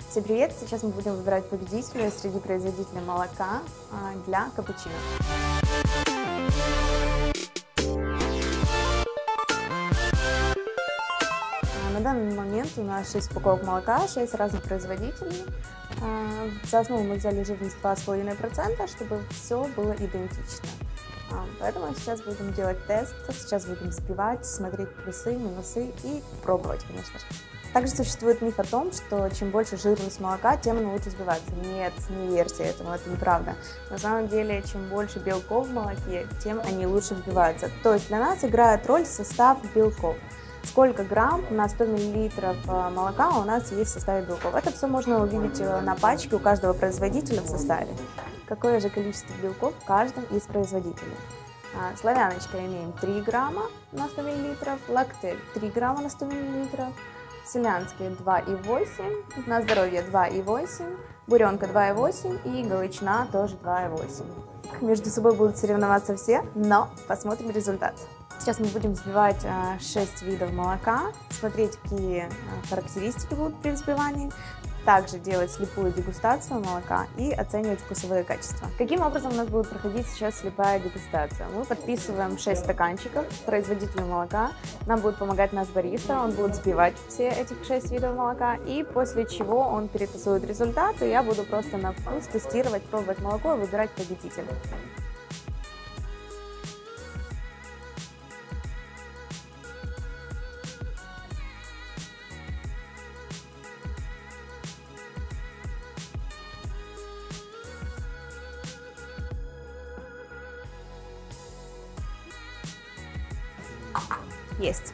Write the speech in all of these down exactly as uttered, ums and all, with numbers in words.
Всем привет! Сейчас мы будем выбирать победителя среди производителей молока для капучино. На данный момент у нас шесть упаковок молока, шесть разных производителей. За основу мы взяли жирность два с половиной процента, чтобы все было идентично. Поэтому сейчас будем делать тест, сейчас будем взбивать, смотреть плюсы, минусы и пробовать, конечно же. Также существует миф о том, что чем больше жирность молока, тем оно лучше взбивается. Нет, не верьте этому, это неправда. На самом деле, чем больше белков в молоке, тем они лучше взбиваются. То есть для нас играет роль состав белков. Сколько грамм на сто миллилитров молока у нас есть в составе белков. Это все можно увидеть на пачке у каждого производителя в составе. Какое же количество белков в каждом из производителей. Славяночка имеем три грамма на сто миллилитров, лактель три грамма на сто миллилитров, селянские два и восемь, на здоровье два и восемь, буренка два и восемь и галичина тоже два и восемь. Между собой будут соревноваться все, но посмотрим результат. Сейчас мы будем взбивать шесть видов молока, смотреть, какие характеристики будут при взбивании, также делать слепую дегустацию молока и оценивать вкусовые качества. Каким образом у нас будет проходить сейчас слепая дегустация? Мы подписываем шесть стаканчиков производителю молока, нам будет помогать наш бариста, он будет взбивать все этих шесть видов молока, и после чего он перетасует результаты, я буду просто на вкус тестировать, пробовать молоко и выбирать победителя. Есть.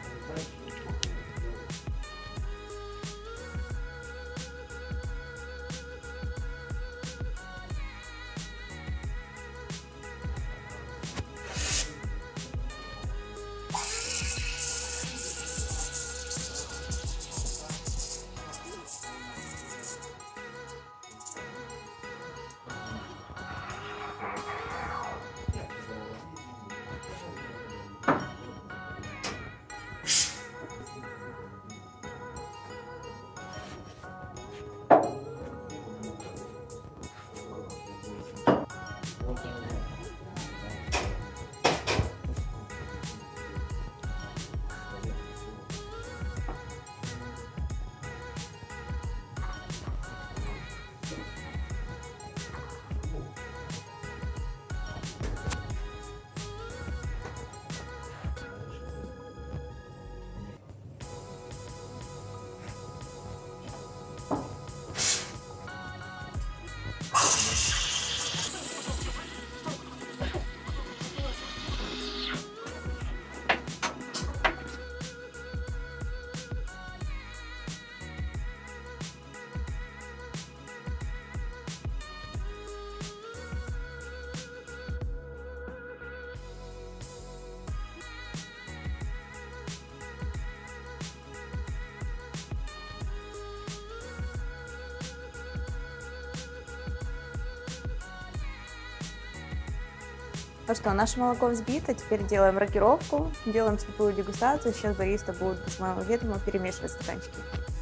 Ну что, наше молоко взбито, теперь делаем рокировку, делаем слепую дегустацию, сейчас бариста будет без моего ведома перемешивать стаканчики.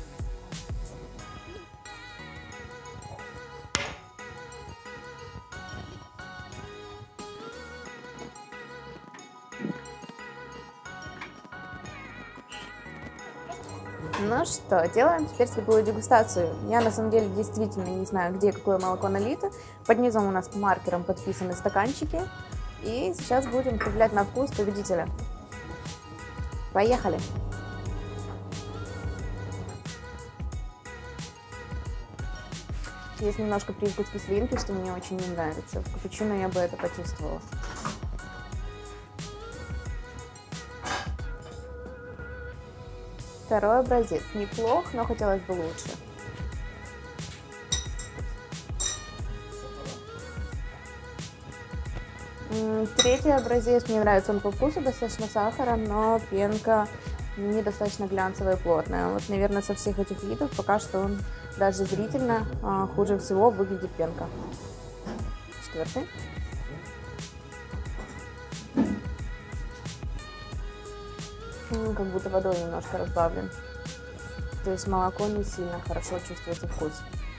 Ну что, делаем теперь слепую дегустацию. Я на самом деле действительно не знаю, где какое молоко налито. Под низом у нас маркером подписаны стаканчики. И сейчас будем определять на вкус победителя. Поехали! Есть немножко привкус кислинки, что мне очень не нравится. В капучино я бы это почувствовала. Второй образец. Неплох, но хотелось бы лучше. Третий образец, мне нравится он по вкусу, достаточно сахара, но пенка недостаточно глянцевая и плотная. Вот, наверное, со всех этих видов пока что он даже зрительно а, хуже всего выглядит пенка. Четвертый. Ну, как будто водой немножко разбавлен. то есть молоко не сильно хорошо чувствуется вкус.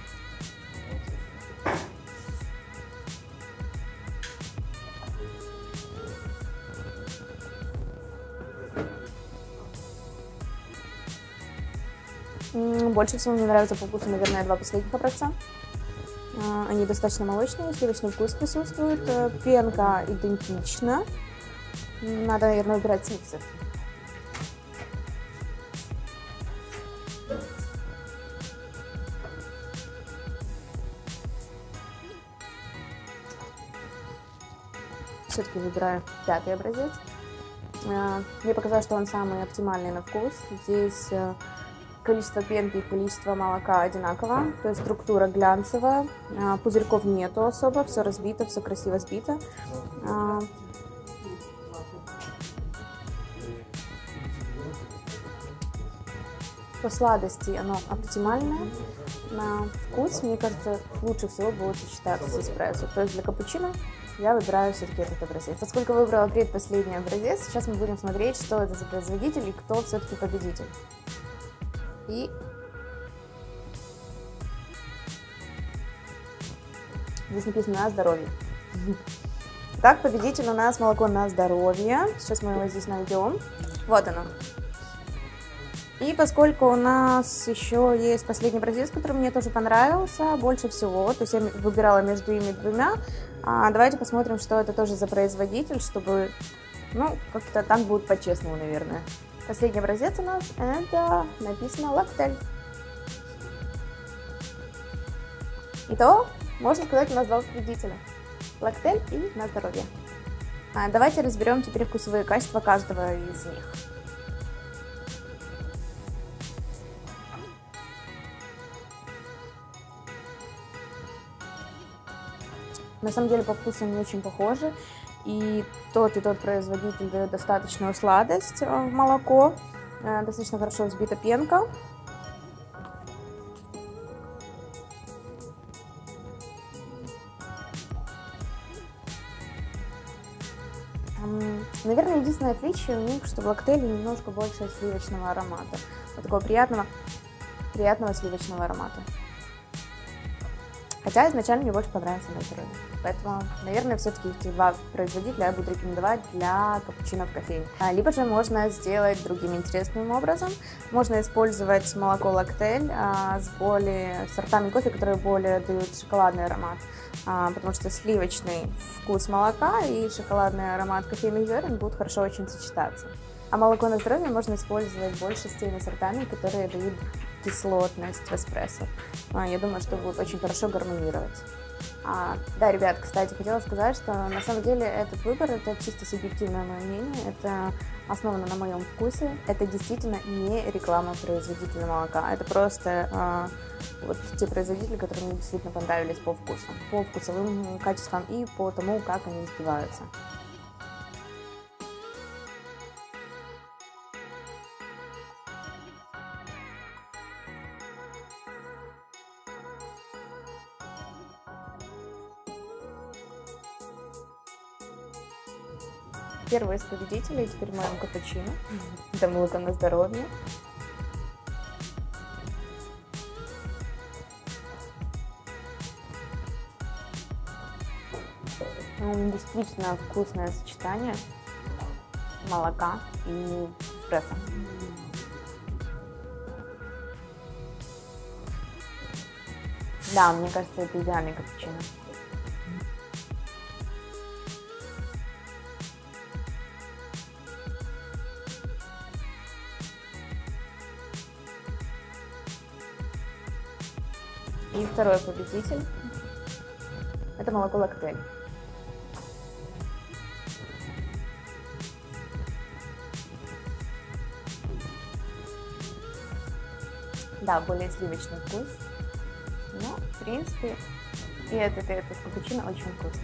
Больше всего мне нравятся по вкусу, наверное, два последних образца. Они достаточно молочные, сливочный вкус присутствует, пенка идентична. Надо, наверное, выбирать с миксер. Все-таки выбираю пятый образец. Мне показалось, что он самый оптимальный на вкус. Здесь количество пенки и количество молока одинаково, то есть структура глянцевая, пузырьков нету особо, все разбито, все красиво сбито. По сладости оно оптимальное, на вкус, мне кажется, лучше всего будет сочетаться с эспрессо, то есть для капучино я выбираю все-таки этот образец. Поскольку выбрала предпоследний образец, сейчас мы будем смотреть, что это за производитель и кто все-таки победитель. И здесь написано «на здоровье». Так, победитель у нас молоко «на здоровье». Сейчас мы его здесь найдем. Вот оно. И поскольку у нас еще есть последний образец, который мне тоже понравился больше всего, то есть я выбирала между ими двумя, а давайте посмотрим, что это тоже за производитель, чтобы, ну, как-то так будет по-честному, наверное. Последний образец у нас, это написано «Лактель». Итого, можно сказать, у нас два победителя. Лактель и «на здоровье». А давайте разберем теперь вкусовые качества каждого из них. На самом деле по вкусу они очень похожи. И тот, и тот производитель дает достаточную сладость в молоко. Достаточно хорошо взбита пенка. Наверное, единственное отличие у них, что в лактеле немножко больше сливочного аромата. Вот такого приятного, приятного сливочного аромата. Хотя изначально мне больше понравился на здоровье. Поэтому, наверное, все-таки эти два производителя я буду рекомендовать для капучино в кофейне. Либо же можно сделать другим интересным образом. Можно использовать молоко лактель а, с более сортами кофе, которые более дают шоколадный аромат. А, потому что сливочный вкус молока и шоколадный аромат кофейных зерен будут хорошо очень сочетаться. А молоко на здоровье можно использовать больше с теми сортами, которые дают кислотность в эспрессо. Я думаю, что будет очень хорошо гармонировать. А, да, ребят, кстати, хотела сказать, что на самом деле этот выбор, это чисто субъективное мое мнение, это основано на моем вкусе, это действительно не реклама производителя молока, это просто а, вот те производители, которые мне действительно понравились по вкусу, по вкусовым качествам и по тому, как они взбиваются. Первый из победителей, теперь моем капучино. Это молоко на здоровье. Действительно вкусное сочетание молока и эспрессо. Да, мне кажется, это идеальный капучино. И второй победитель – это молоко лактель. Да, более сливочный вкус, но в принципе и этот, и этот капучино очень вкусный.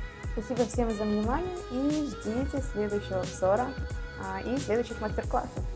Спасибо всем за внимание и ждите следующего обзора а, и следующих мастер-классов.